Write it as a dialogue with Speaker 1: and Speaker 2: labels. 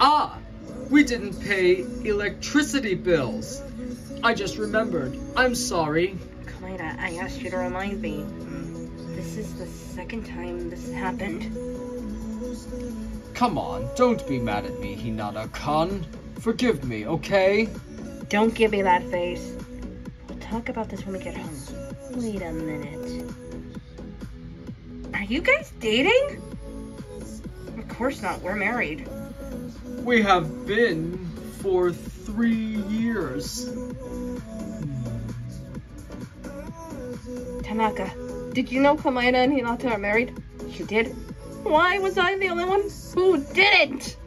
Speaker 1: Ah, we didn't pay electricity bills. I just remembered. I'm sorry.
Speaker 2: Kamahina, I asked you to remind me. This is the second time this happened.
Speaker 1: Come on, don't be mad at me, Hinata-kun. Forgive me, okay?
Speaker 2: Don't give me that face. We'll talk about this when we get home. Wait a minute. Are you guys dating? Of course not, we're married.
Speaker 1: We have been for 3 years.
Speaker 2: Tanaka, did you know Kamahina and Hinata are married? You did? Why was I the only one who didn't?